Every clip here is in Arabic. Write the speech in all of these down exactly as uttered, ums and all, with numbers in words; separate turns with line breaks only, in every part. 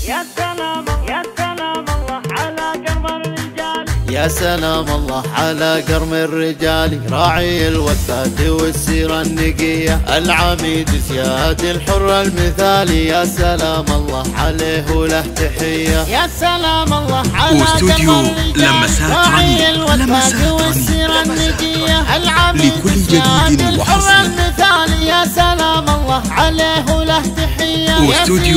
يا سلام يا سلام الله على قرم الرجال،
يا سلام الله على قرم الرجال، راعي الوفات والسيرة النقية، العميد زياد الحر المثالي. يا سلام الله عليه وله تحية.
يا سلام الله على
واستوديو لمسات
راعي
رنين،
الوفات والسيرة النقية، العميد زياد الحر المثالي. يا سلام الله عليه وله تحية.
واستوديو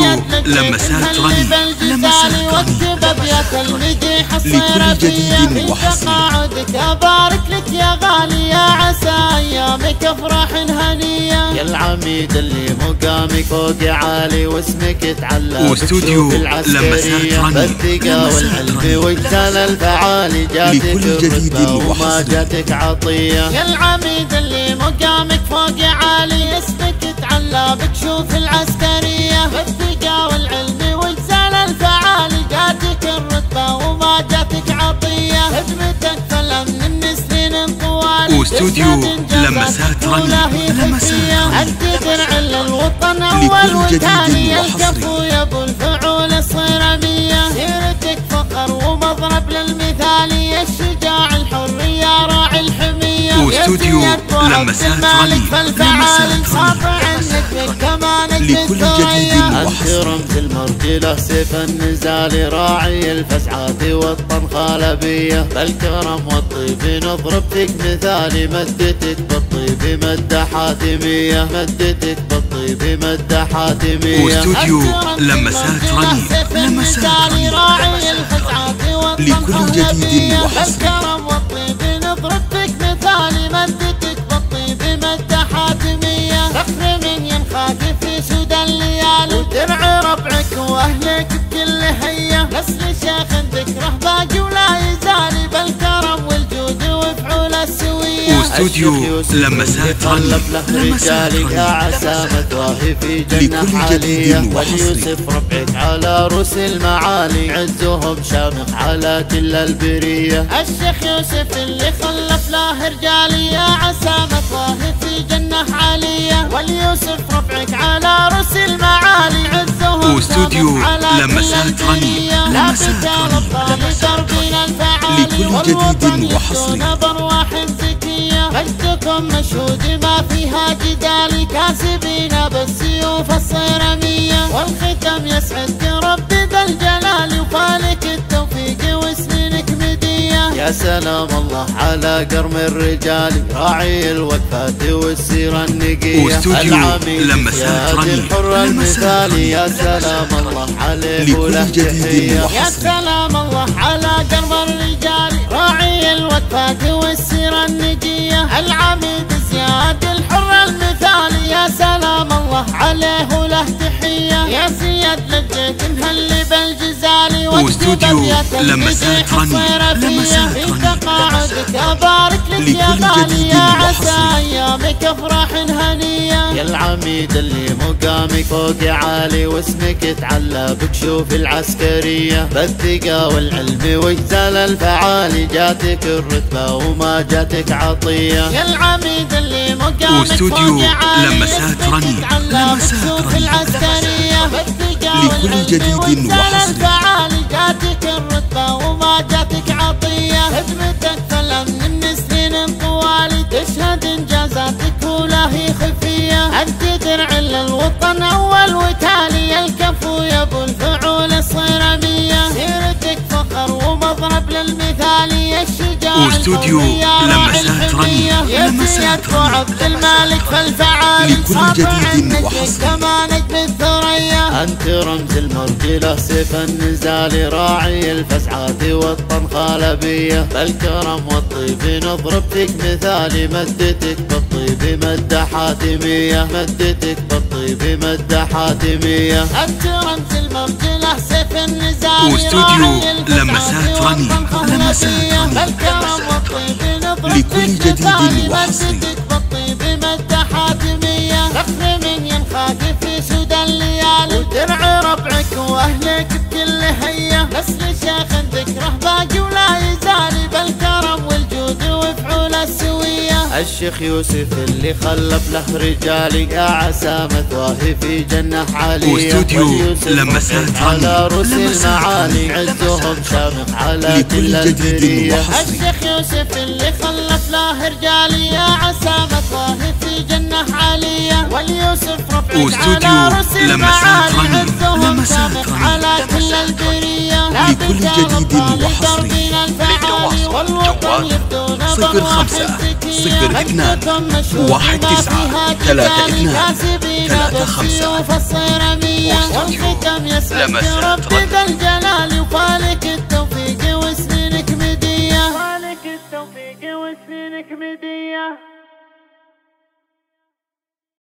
لمسات رنين، لمسات
واكتب ابيات المديح
لكل جديد وحصري.
تقاعدك ابارك لك يا غالي، يا عسى ايامك افراح هنيه.
يا العميد اللي مقامك فوق عالي، واسمك تعلى
واستوديو لمسات رنين،
بالثقة والعلم واجتال الفعالي. جاتك الرتبة وما جاتك عطية.
يا العميد اللي مقامك فوق عالي، اسمك تعلى بكشوف العسكرية، بالثقة والعلم واجتال الفعالي. جاتك الرتبة وما جاتك عطية، خدمتك فالامن من سنين طوال.
واستوديو لمسات رنين، لمسات رنين،
انت درع للوطن اول وثاني، الكفو يا ابو الفعول الصيرمية. سيرتك فخر ومضرب للمثالي، الشجاع الحر يا راعي الحمية.
واستوديو لمسات رنين،
فالفعال صافع عنك بالكمانك بالثريا.
انت رمز المرجلة سيف النزال، راعي الفسعات والطنخالبية، بالكرم والطيب نضرب فيك مثالي. مدتك بالطيب مدة حاتمية، مدتك بالطيب مدة حاتمية.
واستوديو لمسات رنين، لمسات رنين،
راعي الفسعات
لكل جديد وحصري.
بالكرم والطيب نضرب فيك مثالي، مدتك بالطيب مدة حاتمية. فخر من ينخاك في سود الليالي، ودرع ربعك واهلك بكل هية. نسل شيخ ذكره باقي ولا يزالي، بالكرم والجود وفعول السوية.
واستوديو لمسات رنين، لمسات رنين،
يا عسى متواهي في جنة عالية. واليوسف ربعك على رؤوس المعالي، عزهم شامخ على كل البرية.
الشيخ يوسف اللي خلف له رجالي، يا عسى متواهي في جنة عالية. واليوسف ربعك على رؤوس المعالي، عزهم
واستوديو لمسات رنين، لمسات رنين، لكل جديد وحصري.
بارواح زكية مجدكم مشهود ما فيها جدال، كاسبين بالسيوف الصيرمية. والختم يسعد رب ذا الجلال، وفالك التوفيق وسنينك مدية.
يا سلام الله على قرم الرجال، راعي الوقفات والسيرة النقية،
واستوديو لمسات رنين،
الحر المثالي. يا سلام الله عليه وله تحية.
يا سلام الله على قرم الرجال، راعي الوقفات والسيرة النقية، العميد زياد الحر المثالي. يا سلام الله عليه وله تحية. يا زياد لجيت مهلي بالجزالي،
واستوديو لمسات رنين، لمسات رنين،
تقاعدك ابارك لك يا غالي، يا عسى ايامك افراح هنيه.
يا العميد اللي مقامك فوق عالي، واسمك تعلى بكشوف العسكرية، بالثقة والعلم واجتال الفعالي. جاتك الرتبة وما جاتك عطية.
يا العميد اللي مقامك
واستوديو
فوق عالي،
لمسات رنين، لمسات رنين،
العسكرية،
لكل جديد وحصري.
جاتك الرتبة وما جاتك عطية، خدمتك فالامن من سنين طوالي. تشهد انجازاتك ولا هي خفية، انت درع للوطن اول وتالي، الكفو يا ابو الفعول الصيرمية. سيرتك فخر ومضرب للمثالي، الشجاع
واستوديو لمسات رنين، لمسات رنين،
عبد المالك فالفعال،
لكل جديد وحصري.
كمانك بالثريا.
انت رمز المرجلة سيف النزال، راعي الفسعات والطنخالبية، بالكرم والطيب نضرب فيك مثالي. مدتك بالطيب مدة حاتمية، مدتك بالطيب مدة حاتمية.
انت رمز المرجلة سيف النزال،
واستوديو لمسات رنين، لمسات رنين،
بالكرم والطيب نضرب
لكل
فيك
جديد
مثالي.
وحصري.
مدتك بالطيب مدة حاتمية، فخر من ينخاك في سود الليالي، ودرع ربعك واهلك بكل هية. نسل شيخ ذكره باقي ولا يزالي، بالكرم والجود وفعول السوية.
الشيخ يوسف اللي خلف له رجالي، يا عسى مثواه في جنة عالية.
واستوديو لمسات
على روس المعالي، عزهم شامخ على كل البرية.
الشيخ يوسف اللي خلف له رجالي، يا عسى مثواه في جنة عالية. واليوسف رفيق على روس المعالي، عزهم شامخ على كل البرية.
لكل جديد وحصري للتواصل جوال صفر خمسة صفر اثنان واحد تسعة ثلاثة اثنان ثلاثة خمسة.
والختم يسعد رب ذا الجلال، وفالك التوفيق وسنينك مدية، فالك التوفيق وسنينك مدية.